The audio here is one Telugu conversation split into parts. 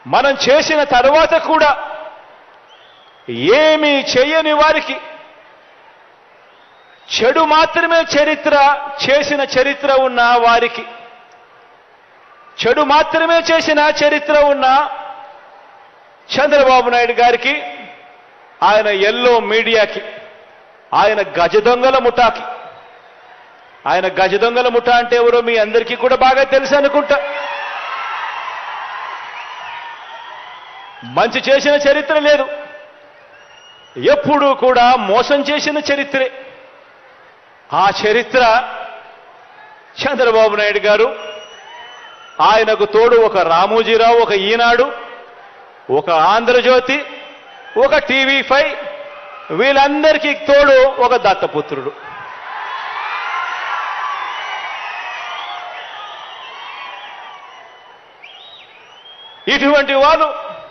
మనం చేసిన తర్వాత కూడా ఏమీ చేయని వారికి చెడు మాత్రమే చేసిన చరిత్ర ఉన్న వారికి, చెడు మాత్రమే చేసిన చరిత్ర ఉన్న చంద్రబాబు నాయుడు గారికి, ఆయన ఎల్లో మీడియాకి, ఆయన గజదొంగల ముఠాకి, ఆయన గజదొంగల ముఠా అంటే ఎవరో మీ అందరికీ కూడా బాగా తెలుసు అనుకుంటా. మంచి చేసిన చరిత్ర లేదు, ఎప్పుడూ కూడా మోసం చేసిన చరిత్రే. ఆ చరిత్ర చంద్రబాబు నాయుడు గారు, ఆయనకు తోడు ఒక రామోజీరావు, ఒక ఈనాడు, ఒక ఆంధ్రజ్యోతి, ఒక టీవీ5, వీళ్ళందరికీ తోడు ఒక దత్తపుత్రుడు. ఇటువంటి వాళ్ళు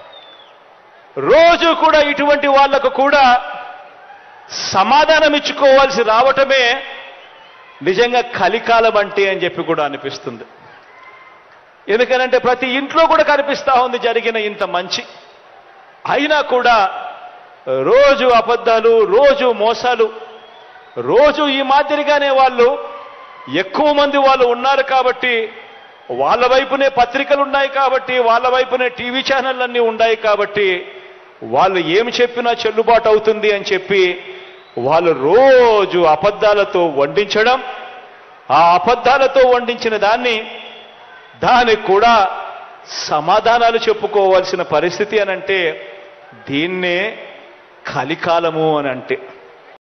రోజు కూడా ఇటువంటి వాళ్లకు కూడా సమాధానం ఇచ్చుకోవాల్సి రావటమే నిజంగా కలికాలం అంటే అని చెప్పి కూడా అనిపిస్తుంది. ఎందుకనంటే ప్రతి ఇంట్లో కూడా కనిపిస్తా ఉంది జరిగిన ఇంత మంచి, అయినా కూడా రోజు అబద్ధాలు, రోజు మోసాలు, రోజు ఈ మాదిరిగానే వాళ్ళు ఎక్కువ మంది వాళ్ళు ఉన్నారు కాబట్టి, వాళ్ళ వైపునే పత్రికలు ఉన్నాయి కాబట్టి, వాళ్ళ వైపునే టీవీ ఛానళ్ళన్నీ ఉన్నాయి కాబట్టి, వాళ్ళు ఏమి చెప్పినా చెల్లుబాటు అవుతుంది అని చెప్పి వాళ్ళు రోజు అబద్ధాలతో వండించడం, ఆ అబద్ధాలతో వండించిన దానికి కూడా సమాధానాలు చెప్పుకోవాల్సిన పరిస్థితి అనంటే దీన్నే కలికాలము అని అంటే.